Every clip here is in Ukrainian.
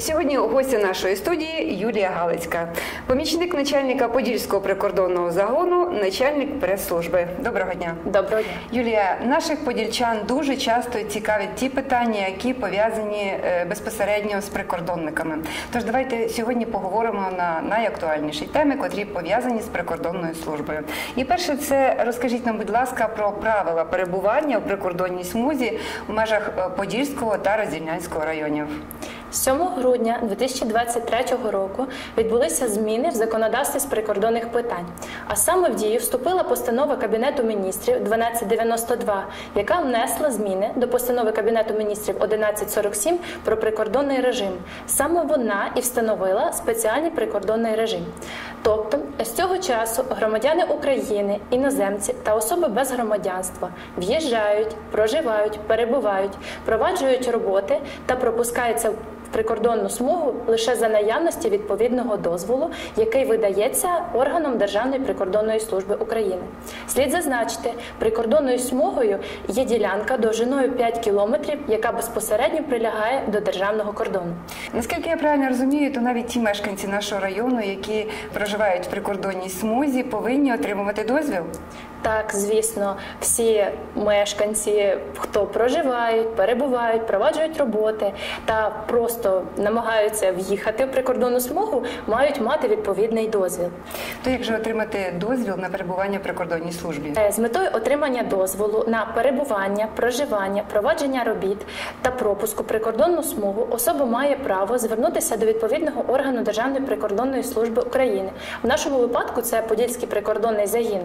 Сьогодні гостя нашої студії Юлія Галицька, помічник начальника Подільського прикордонного загону, начальник прес-служби. Доброго дня. Доброго дня. Юлія, наших подільчан дуже часто цікавлять ті питання, які пов'язані безпосередньо з прикордонниками. Тож давайте сьогодні поговоримо на найактуальніші теми, котрі пов'язані з прикордонною службою. І перше, це розкажіть нам, будь ласка, про правила перебування у прикордонній смузі в межах Подільського та Роздільнянського районів. 7 грудня 2023 року відбулися зміни в законодавстві з прикордонних питань. А саме в дію вступила постанова Кабінету міністрів 1292, яка внесла зміни до постанови Кабінету міністрів 1147 про прикордонний режим. Саме вона і встановила спеціальний прикордонний режим. Тобто, з цього часу громадяни України, іноземці та особи без громадянства в'їжджають, проживають, перебувають, проваджують роботи та пропускаються в прикордонну смугу лише за наявності відповідного дозволу, який видається органом Державної прикордонної служби України. Слід зазначити, прикордонною смугою є ділянка довжиною 5 кілометрів, яка безпосередньо прилягає до державного кордону. Наскільки я правильно розумію, то навіть ті мешканці нашого району, які проживають в прикордонній смузі, повинні отримувати дозвіл? Так, звісно, всі мешканці, хто проживають, перебувають, проваджують роботи та просто намагаються в'їхати в прикордонну смугу, мають мати відповідний дозвіл. То як же отримати дозвіл на перебування в прикордонній службі? З метою отримання дозволу на перебування, проживання, провадження робіт та пропуску в прикордонну смугу особа має право звернутися до відповідного органу Державної прикордонної служби України. В нашому випадку це Подільський прикордонний загін.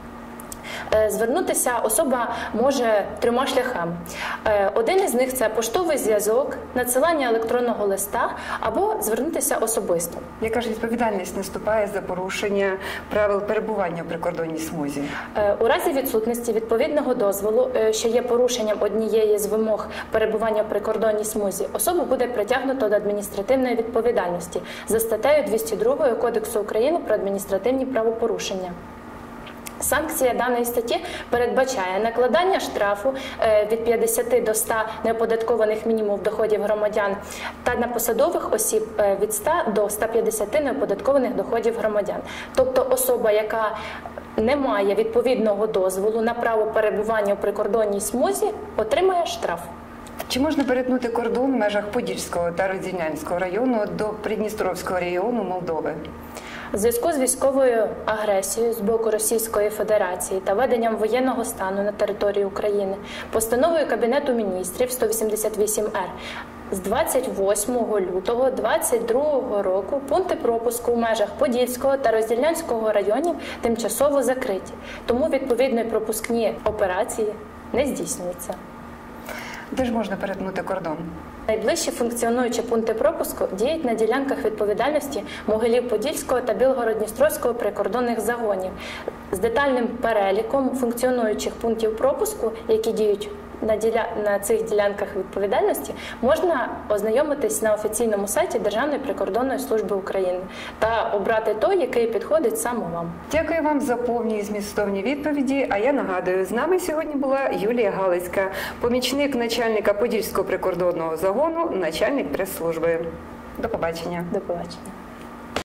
Звернутися особа може 3 шляхами. Один із них – це поштовий зв'язок, надсилання електронного листа або звернутися особисто. Яка ж відповідальність наступає за порушення правил перебування в прикордонній смузі? У разі відсутності відповідного дозволу, що є порушенням однієї з вимог перебування в прикордонній смузі, особу буде притягнуто до адміністративної відповідальності за статтею 202 Кодексу України про адміністративні правопорушення. Санкція даної статті передбачає накладання штрафу від 50 до 100 неоподаткованих мінімумів доходів громадян та на посадових осіб від 100 до 150 неоподаткованих доходів громадян. Тобто особа, яка не має відповідного дозволу на право перебування у прикордонній смузі, отримає штраф. Чи можна перетнути кордон в межах Подільського та Роздільнянського району до Придністровського регіону Молдови? У зв'язку з військовою агресією з боку Російської Федерації та введенням воєнного стану на території України постановою Кабінету міністрів 188-Р з 28 лютого 2022 року пункти пропуску в межах Подільського та Роздільнянського районів тимчасово закриті, тому відповідні пропускні операції не здійснюються. Де ж можна перетнути кордон? Найближчі функціонуючі пункти пропуску діють на ділянках відповідальності Могилів-Подільського та Білгород-Дністровського прикордонних загонів з детальним переліком функціонуючих пунктів пропуску, які діють на цих ділянках відповідальності, можна ознайомитись на офіційному сайті Державної прикордонної служби України та обрати той, який підходить саме вам. Дякую вам за повні і змістовні відповіді. А я нагадую, з нами сьогодні була Юлія Галицька, помічник начальника Подільського прикордонного загону, начальник прес-служби. До побачення. До побачення.